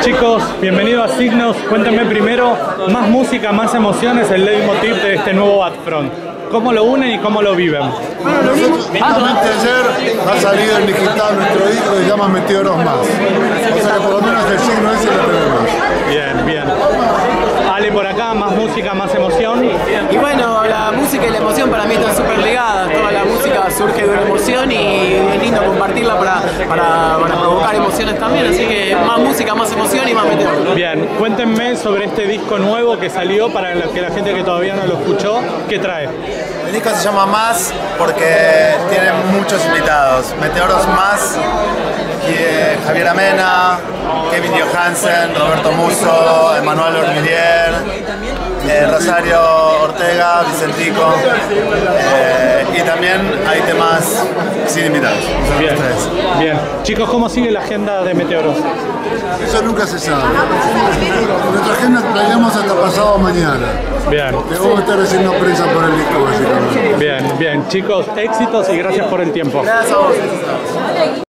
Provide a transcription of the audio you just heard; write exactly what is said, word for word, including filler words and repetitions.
Chicos, bienvenidos a Signos. Cuéntenme primero, más música, más emociones, el leitmotiv de este nuevo Batfront. ¿Cómo lo unen y cómo lo viven? Bueno, lo unimos. Justamente ayer ha salido en digital nuestro disco que se llama Meteoros Más. O sea que por lo menos el signo ese lo tenemos. Bien, bien. Ale por acá, más música, más emoción. Y bueno, la música y la emoción para mí están súper ligadas. Toda la música surge de una emoción y es lindo compartirla para, para, para provocar emociones también. Así que más música, más emoción y más meteor. Bien, cuéntenme sobre este disco nuevo que salió para que la gente que todavía no lo escuchó, ¿qué trae? El disco se llama Más porque tiene muchos invitados. Meteoros Más, y Javier Amena, Kevin Johansen, Roberto Musso, Emanuel Ormilier, eh, Rosario Ortega, Vicentico, eh, y también hay temas sin invitados. Bien, bien. Chicos, ¿cómo sigue la agenda de Meteoros? Eso nunca se sabe. Nuestra agenda planeamos hasta pasado mañana. Bien. Que vamos a estar haciendo prensa por el disco, básicamente. Bien, bien. Chicos, éxitos y gracias por el tiempo. Gracias a vos.